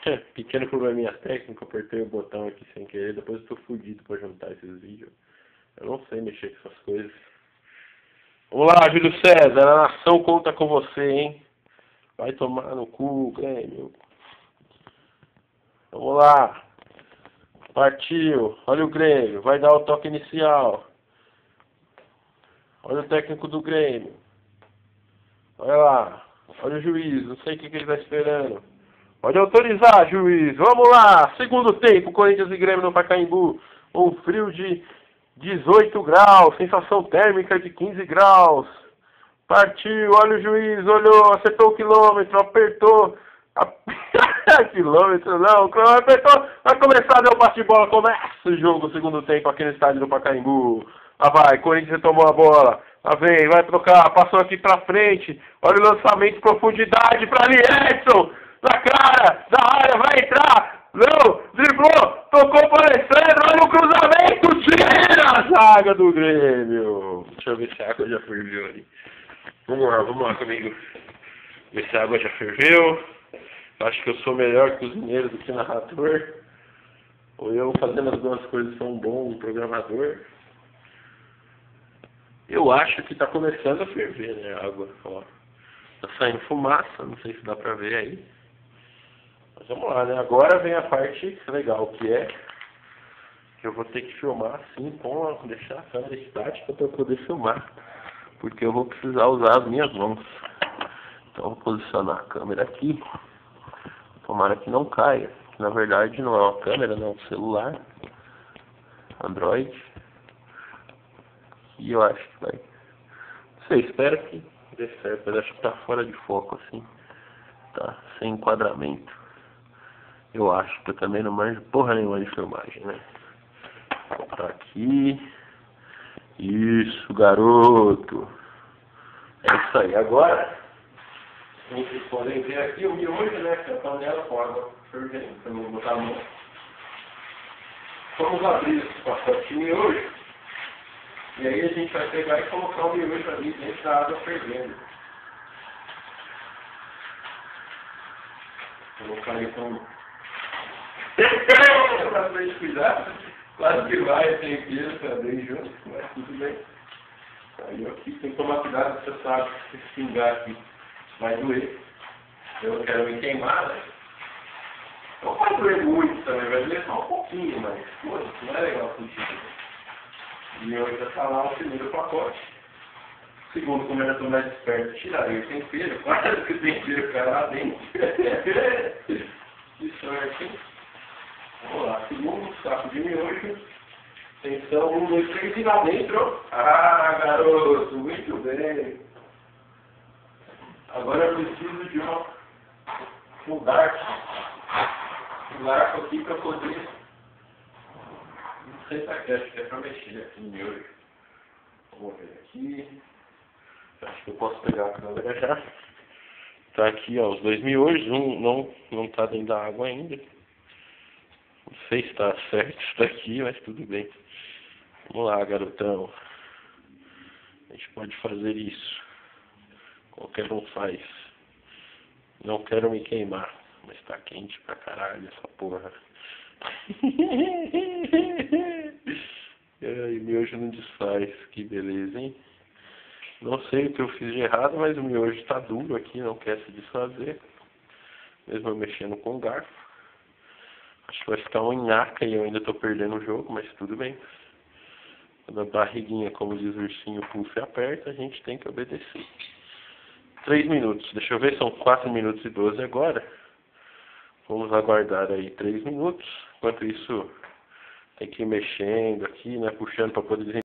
Pequeno probleminha técnico, apertei o botão aqui sem querer, depois eu tô fudido pra juntar esses vídeos. Eu não sei mexer com essas coisas. Vamos lá, Júlio César, a nação conta com você, hein? Vai tomar no cu, Grêmio. Vamos lá. Partiu. Olha o Grêmio, vai dar o toque inicial. Olha o técnico do Grêmio. Olha lá. Olha o juiz, não sei o que ele tá esperando. Pode autorizar, juiz. Vamos lá. Segundo tempo, Corinthians e Grêmio no Pacaembu. Um frio de 18 graus. Sensação térmica de 15 graus. Partiu. Olha o juiz. Olhou. Acertou o quilômetro. Apertou. Quilômetro não. Apertou. Vai começar. Deu passe de bola. Começa o jogo. Segundo tempo aqui no estádio do Pacaembu. Lá vai. Corinthians tomou a bola. Lá vem. Vai trocar. Passou aqui pra frente. Olha o lançamento. Profundidade pra ali. Edson. Na cara, da área, vai entrar, não, driblou, tocou para o Alessandro, olha o cruzamento, tira a zaga do Grêmio. Deixa eu ver se a água já ferveu ali. Vamos lá comigo. Ver se a água já ferveu. Acho que eu sou melhor cozinheiro do que narrador. Ou eu fazendo as duas coisas sou um bom programador. Eu acho que está começando a ferver, né, a água, ó. Tá saindo fumaça, não sei se dá pra ver aí. Mas vamos lá, né? Agora vem a parte legal, que é que eu vou ter que filmar assim, deixar a câmera estática para poder filmar. Porque eu vou precisar usar as minhas mãos. Então eu vou posicionar a câmera aqui. Tomara que não caia. Na verdade não é uma câmera, não é um celular. Android. E eu acho que vai. Não sei, espero que dê certo. Mas acho que tá fora de foco assim. Tá sem enquadramento. Eu acho que eu também não manjo porra nenhuma de filmagem, né? Vou botar aqui. Isso, garoto. É isso aí. Agora, vocês podem ver aqui o miojo, né? Que a panela com água fervendo. Então, vou botar a mão. Vamos abrir esse pacote de miojo. E aí a gente vai pegar e colocar o miojo ali dentro da água fervendo. Vou colocar então. Bastante cuidado, claro que vai, tem tempero também junto, mas tudo bem. Aí aqui tem que tomar cuidado, você sabe, se pingar aqui vai doer. Eu não quero me queimar, né? Não vai doer muito também, vai doer só um pouquinho, mas pô, isso não é legal contigo. E eu já tá lá o primeiro pacote. Segundo, como eu já estou mais esperto, tiraria o tempero, quase que o tempero cai lá dentro. Que sorte, hein? Vamos lá, segundo saco de miojo. Atenção, 1, 2, 3 e lá dentro. Ah, garoto, muito bem. Agora eu preciso de um garfo. Um garfo aqui para poder. Não sei se aqui, acho que é para mexer aqui no miojo. Vamos ver aqui. Acho que eu posso pegar a câmera já. Tá aqui, ó, os 2 miojos. Um não tá dentro da água ainda. Não sei se está certo isso daqui, mas tudo bem. Vamos lá, garotão. A gente pode fazer isso. Qualquer um faz. Não quero me queimar, mas tá quente pra caralho essa porra. Ai, miojo não desfaz. Que beleza, hein? Não sei o que eu fiz de errado, mas o miojo tá duro aqui, não quer se desfazer. Mesmo eu mexendo com o garfo. Acho que vai ficar um nhaca e eu ainda tô perdendo o jogo, mas tudo bem. Quando a barriguinha, como diz o ursinho, puxa e aperta, a gente tem que obedecer. 3 minutos. Deixa eu ver, são 4 minutos e 12 agora. Vamos aguardar aí 3 minutos. Enquanto isso, tem que ir mexendo aqui, né? Puxando para poder